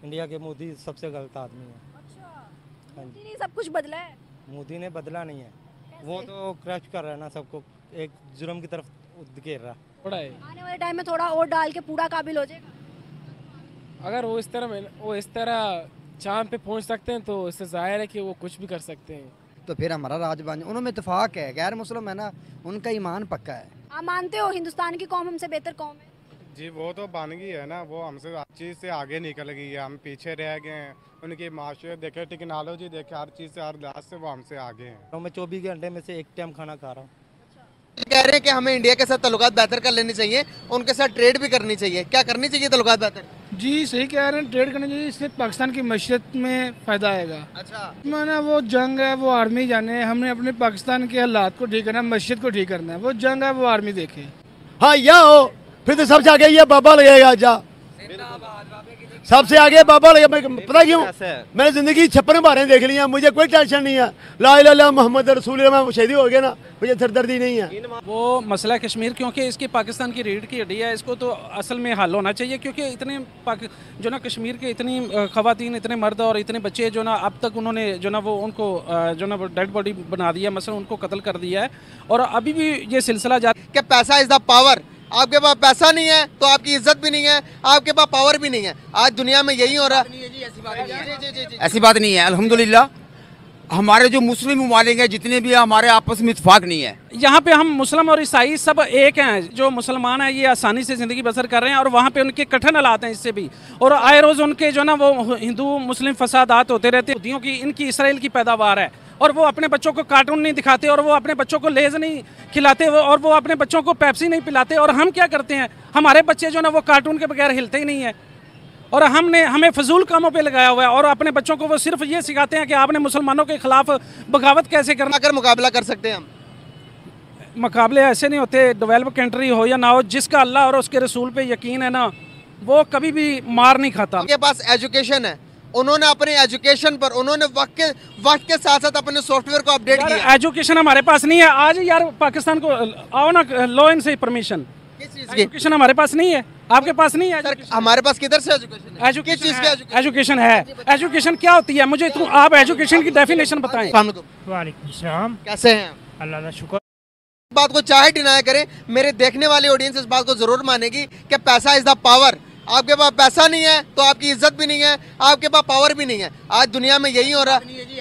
India के मोदी सबसे गलत आदमी है। अच्छा, मोदी ने सब कुछ बदला है? मोदी ने बदला नहीं है, वो तो करप्ट कर रहा है ना सबको, एक जुर्म की तरफ घेर रहा थोड़ा है। आने वाले टाइम में थोड़ा वोट डाल के पूरा काबिल हो जाएगा। अगर वो इस तरह चांद पे पहुंच सकते हैं तो इससे जाहिर है कि वो कुछ भी कर सकते हैं। तो फिर हमारा राज बन, उनमें इत्तेफाक है, गैर मुस्लिम है ना, उनका ईमान पक्का है। आप मानते हो हिंदुस्तान की कौम हमसे बेहतर कौम है? जी वो तो बन गई है ना, वो हमसे हर चीज़ से आगे निकल गई है, हम पीछे रह गए हैं। उनकी माशरे देखे, टेक्नोलॉजी देखे, हर चीज़ से, हर लिहाज से वो हमसे आगे हैं। है। मैं 24 घंटे में से एक टाइम खाना खा रहा हूँ। कह रहे हैं कि हमें इंडिया के साथ ताल्लुकात बेहतर कर लेने चाहिए, उनके साथ ट्रेड भी करनी चाहिए। क्या करनी चाहिए ताल्लुकात बेहतर? जी सही कह रहे हैं, ट्रेड करनी चाहिए, इससे पाकिस्तान की मईशत में फ़ायदा आएगा। अच्छा, माना वो जंग है, वो आर्मी जाने, हमने अपने पाकिस्तान के हालात को ठीक करना है, मईशत को ठीक करना है। वो जंग है, वो आर्मी देखे। हाँ या हो, फिर तो सबसे आगे ये बाबा लगेगा। जा सबसे आगे बाबा लगेगा। पता क्यों? मैंने जिंदगी 56 बारें देख ली हैं, मुझे कोई टेंशन नहीं है। ला इलाहा इल्लल्लाह मोहम्मद रसूलुल्लाह, मैं शहीद हो गया ना, मुझे सरदर्दी नहीं है। वो मसला कश्मीर क्योंकि इसकी पाकिस्तान की रीढ़ की हड्डी है, इसको तो असल में हल होना चाहिए। क्योंकि इतने जो ना कश्मीर के इतनी ख़वातीन, इतने मर्द और इतने बच्चे जो ना अब तक उन्होंने जो ना वो उनको जो ना वो डेड बॉडी बना दिया, मसलन उनको कत्ल कर दिया है और अभी भी ये सिलसिला जारी। कि पैसा इज द पावर। आपके पास पैसा नहीं है तो आपकी इज्जत भी नहीं है, आपके पास पावर भी नहीं है। आज दुनिया में यही हो रहा है। ऐसी बात नहीं है। अल्हम्दुलिल्लाह हमारे जो मुस्लिम ममालिक हैं जितने भी हैं, हमारे आपस में इत्तेफाक नहीं है। यहाँ पे हम मुस्लिम और ईसाई सब एक हैं। जो मुसलमान हैं ये आसानी से ज़िंदगी बसर कर रहे हैं और वहाँ पे उनके कठिन हालात हैं इससे भी। और आए रोज़ उनके जो ना वो हिंदू मुस्लिम फसादात होते रहते हैं। यहूदियों की, इनकी इसराइल की पैदावार है और वो अपने बच्चों को कार्टून नहीं दिखाते और वो अपने बच्चों को लेज नहीं खिलाते और वो अपने बच्चों को पेप्सी नहीं पिलाते। और हम क्या करते हैं, हमारे बच्चे जो ना वो कार्टून के बगैर हिलते ही नहीं है और हमें फजूल कामों पे लगाया हुआ है और अपने बच्चों को वो सिर्फ ये सिखाते हैं कि आपने मुसलमानों के खिलाफ बगावत कैसे करना। अगर मुकाबला कर सकते हैं हम, मुकाबले ऐसे नहीं होते, डेवलप कंट्री हो या ना हो, जिसका अल्लाह और उसके रसूल पे यकीन है ना, वो कभी भी मार नहीं खाता। उनके पास एजुकेशन है, उन्होंने अपने एजुकेशन पर उन्होंने वक्त के साथ साथ अपने सॉफ्टवेयर को अपडेट किया। एजुकेशन हमारे पास नहीं है। आज यार पाकिस्तान को आओ ना, लो इनसे परमिशन। एजुकेशन हमारे पास नहीं है, आपके पास नहीं है। हमारे पास किधर से एजुकेशन है? किस चीज़ की एजुकेशन है? एजुकेशन क्या होती है मुझे आप एजुकेशन की डेफिनेशन बताएं। वालेकुम सलाम, कैसे हैं? अल्लाह का शुक्र। बात को चाहे डिनाई करें, मेरे देखने वाली ऑडियंस इस बात को जरूर मानेगी कि पैसा इज द पावर। आपके पास पैसा नहीं है तो आपकी इज्जत भी नहीं है, आपके पास पावर भी नहीं है। आज दुनिया में यही हो रहा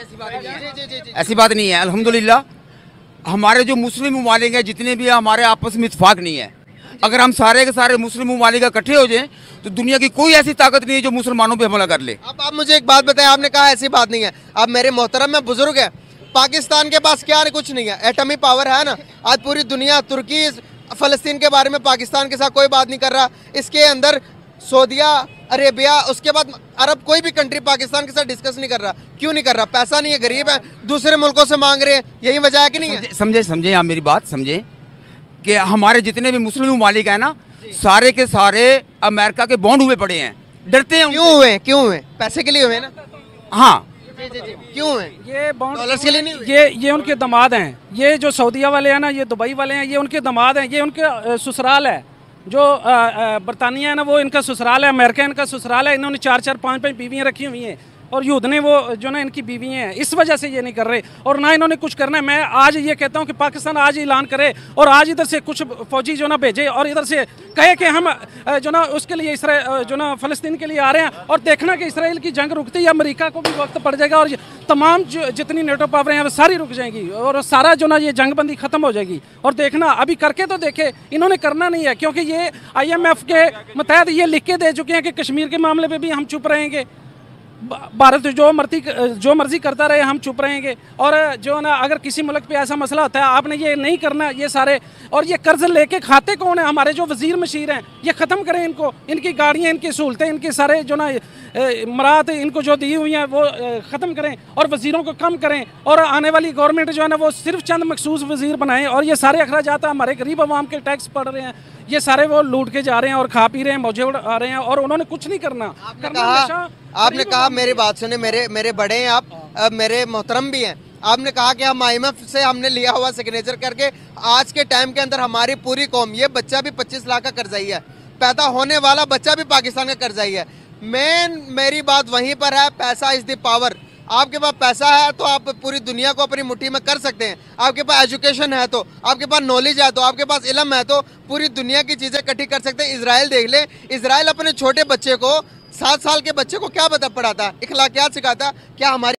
है। ऐसी बात नहीं है। अल्हम्दुलिल्लाह हमारे जो मुस्लिम ममालिक हैं जितने भी हैं, हमारे आपस में इत्तेफाक नहीं है। अगर हम सारे के सारे मुस्लिम ममालिक इकट्ठे हो जाएं तो दुनिया की कोई ऐसी ताकत नहीं है जो मुसलमानों पे हमला कर ले। अब आप मुझे एक बात बताएं, आपने कहा ऐसी बात नहीं है। अब मेरे मोहतरम में बुजुर्ग है, पाकिस्तान के पास क्या कुछ नहीं है, एटमी पावर है ना। आज पूरी दुनिया, तुर्की, फलस्तीन के बारे में पाकिस्तान के साथ कोई बात नहीं कर रहा। इसके अंदर सऊदिया अरेबिया, उसके बाद अरब, कोई भी कंट्री पाकिस्तान के साथ डिस्कस नहीं कर रहा। क्यों नहीं कर रहा? पैसा नहीं है, गरीब है, दूसरे मुल्कों से मांग रहे हैं, यही वजह है कि नहीं है? समझे आप मेरी बात समझे कि हमारे जितने भी मुस्लिम ममालिक हैं ना, सारे के सारे अमेरिका के बॉन्ड हुए पड़े हैं, डरते हैं। क्यों हुए? पैसे के लिए हुए ना। हाँ, क्यों हुए? ये डॉलर्स के लिए नहीं हुए। ये उनके दामाद हैं। ये जो सऊदिया वाले हैं ना, ये दुबई वाले हैं, ये उनके दामाद हैं। ये उनके ससुराल है। जो बरतानिया है ना, वो इनका ससुराल है। अमेरिका इनका ससुराल है। इन्होंने 4-4, 5-5 बीवियाँ रखी हुई हैं और यूद ने वो जो ना इनकी बीवी हैं, इस वजह से ये नहीं कर रहे और ना इन्होंने कुछ करना है। मैं आज ये कहता हूँ कि पाकिस्तान आज ऐलान करे और आज इधर से कुछ फौजी जो ना भेजे और इधर से कहे कि हम जो ना उसके लिए इसराइल जो ना फ़लस्तीन के लिए आ रहे हैं और देखना कि इसराइल की जंग रुकती है, अमेरिका को भी वक्त पड़ जाएगा और तमाम जितनी नेटो पावरें हैं वो सारी रुक जाएंगी और सारा जो ना ये जंगबंदी ख़त्म हो जाएगी। और देखना, अभी करके तो देखे, इन्होंने करना नहीं है क्योंकि ये IMF के मुतहद ये लिख के दे चुके हैं कि कश्मीर के मामले में भी हम चुप रहेंगे, भारत जो मर्जी करता रहे, हम चुप रहेंगे। और जो ना अगर किसी मुल्क पे ऐसा मसला होता है, आपने ये नहीं करना ये सारे। और ये कर्ज लेके खाते कौन है? हमारे जो वजीर मशीर हैं, ये ख़त्म करें इनको, इनकी गाड़ियाँ, इनकी सहूलतें, इनके सारे जो ना मराहत इनको जो दी हुई हैं वो ख़त्म करें और वज़ीरों को कम करें। और आने वाली गवर्नमेंट जो है ना वो सिर्फ चंद मखसूस वज़ीर बनाएं और ये सारे अखराजात हमारे गरीब आवाम के टैक्स पड़ रहे हैं, ये सारे वो लूट के जा रहे हैं और खा पी रहे हैं, मौजे उड़ा रहे हैं और उन्होंने कुछ नहीं करना। आपने कहा, मेरी बात सुने, मेरे बड़े हैं आप, मेरे मोहतरम भी हैं। आपने कहा कि हम IMF से हमने लिया हुआ सिग्नेचर करके आज के टाइम के अंदर हमारी पूरी कौम, ये बच्चा भी 25 लाख का कर्जाई है, पैदा होने वाला बच्चा भी पाकिस्तान का कर्जाई है। मेन मेरी बात वहीं पर है, पैसा इज द पावर। आपके पास पैसा है तो आप पूरी दुनिया को अपनी मुट्ठी में कर सकते हैं। आपके पास एजुकेशन है तो, आपके पास नॉलेज है तो, आपके पास इल्म है तो पूरी दुनिया की चीजें इकट्ठी कर सकते हैं। इजराइल देख ले, इजराइल अपने छोटे बच्चे को 7 साल के बच्चे को क्या बता पढ़ाता, इखलाकियात सिखाता। क्या हमारी